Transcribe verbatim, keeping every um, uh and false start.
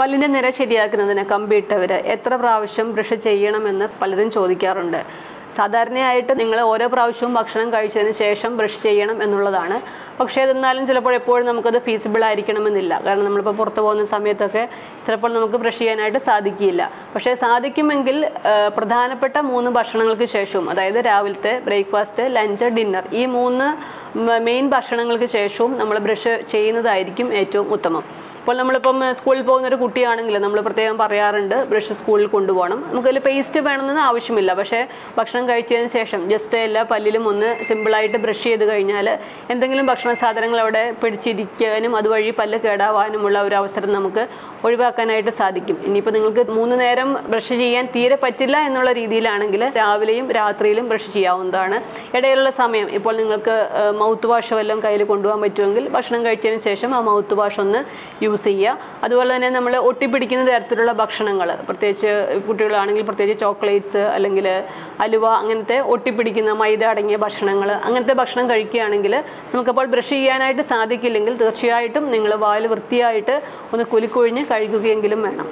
പല്ലിൻ്റെ നിര ശരിയാക്കുന്നതിന് കമ്പിയിട്ടവർ എത്ര പ്രാവശ്യം ബ്രഷ് ചെയ്യണമെന്ന് പലരും ചോദിക്കാറുണ്ട്. സാധാരണയായിട്ട് നിങ്ങൾ ഓരോ പ്രാവശ്യവും ഭക്ഷണം കഴിച്ചതിന് ശേഷം ബ്രഷ് ചെയ്യണം എന്നുള്ളതാണ്. പക്ഷേ അതെന്നാലും ചിലപ്പോൾ എപ്പോഴും നമുക്കത് ഫീസിബിൾ ആയിരിക്കണമെന്നില്ല. കാരണം നമ്മളിപ്പോൾ പുറത്ത് പോകുന്ന സമയത്തൊക്കെ ചിലപ്പോൾ നമുക്ക് ബ്രഷ് ചെയ്യാനായിട്ട് സാധിക്കില്ല. പക്ഷേ സാധിക്കുമെങ്കിൽ പ്രധാനപ്പെട്ട മൂന്ന് ഭക്ഷണങ്ങൾക്ക് ശേഷവും, അതായത് രാവിലത്തെ ബ്രേക്ക്ഫാസ്റ്റ്, ലഞ്ച്, ഡിന്നർ, ഈ മൂന്ന് മെയിൻ ഭക്ഷണങ്ങൾക്ക് ശേഷവും നമ്മൾ ബ്രഷ് ചെയ്യുന്നതായിരിക്കും ഏറ്റവും ഉത്തമം. ഇപ്പോൾ നമ്മളിപ്പം സ്കൂളിൽ പോകുന്നൊരു കുട്ടിയാണെങ്കിൽ നമ്മൾ പ്രത്യേകം പറയാറുണ്ട് ബ്രഷ് സ്കൂളിൽ കൊണ്ടുപോകണം. നമുക്കതിൽ പേസ്റ്റ് വേണമെന്ന് ആവശ്യമില്ല. പക്ഷേ ഭക്ഷണം കഴിച്ചതിന് ശേഷം ജസ്റ്റ് എല്ലാ പല്ലിലും ഒന്ന് സിമ്പിളായിട്ട് ബ്രഷ് ചെയ്ത് കഴിഞ്ഞാൽ എന്തെങ്കിലും ഭക്ഷണ സാധനങ്ങൾ അവിടെ പിടിച്ചിരിക്കാനും അതുവഴി പല്ല് കേടാവാനുമുള്ള ഒരു അവസരം നമുക്ക് ഒഴിവാക്കാനായിട്ട് സാധിക്കും. ഇനിയിപ്പോൾ നിങ്ങൾക്ക് മൂന്ന് നേരം ബ്രഷ് ചെയ്യാൻ തീരെ പറ്റില്ല എന്നുള്ള രീതിയിലാണെങ്കിൽ രാവിലെയും രാത്രിയിലും ബ്രഷ് ചെയ്യാവുന്നതാണ്. ഇടയിലുള്ള സമയം ഇപ്പോൾ നിങ്ങൾക്ക് മൗത്ത് വാഷ് വല്ലതും കയ്യിൽ കൊണ്ടുപോകാൻ പറ്റുമെങ്കിൽ ഭക്ഷണം കഴിച്ചതിന് ശേഷം ആ മൗത്ത് വാഷ് ഒന്ന് യൂസ് ചെയ്യുക. അതുപോലെ തന്നെ നമ്മൾ ഒട്ടിപ്പിടിക്കുന്ന തരത്തിലുള്ള ഭക്ഷണങ്ങൾ, പ്രത്യേകിച്ച് കുട്ടികളാണെങ്കിൽ പ്രത്യേകിച്ച് ചോക്ലേറ്റ്സ് അല്ലെങ്കിൽ അലുവ, അങ്ങനത്തെ ഒട്ടിപ്പിടിക്കുന്ന മൈദ അടങ്ങിയ ഭക്ഷണങ്ങൾ, അങ്ങനത്തെ ഭക്ഷണം കഴിക്കുകയാണെങ്കിൽ നമുക്കപ്പോൾ ബ്രഷ് ചെയ്യാനായിട്ട് സാധിക്കില്ലെങ്കിൽ തീർച്ചയായിട്ടും നിങ്ങൾ വായിൽ വൃത്തിയായിട്ട് ഒന്ന് കുലുക്കൊഴിഞ്ഞ് കഴുകുകയെങ്കിലും വേണം.